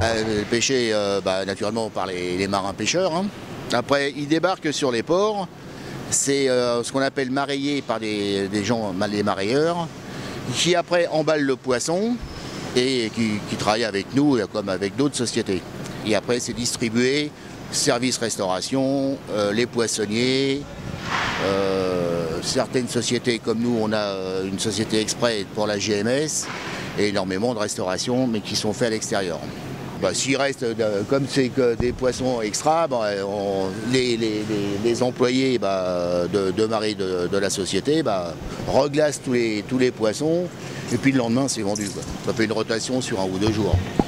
Pêchés naturellement par les marins pêcheurs, hein. Après, ils débarquent sur les ports. C'est ce qu'on appelle maraillé par des gens, les marailleurs, qui après emballent le poisson et qui travaillent avec nous comme avec d'autres sociétés. Et après, c'est distribué, service restauration, les poissonniers, certaines sociétés comme nous, on a une société exprès pour la GMS et énormément de restauration, mais qui sont faits à l'extérieur. S'il reste, comme c'est que des poissons extra, les employés de marée de la société reglacent tous les poissons et puis le lendemain c'est vendu. Ça fait une rotation sur 1 ou 2 jours.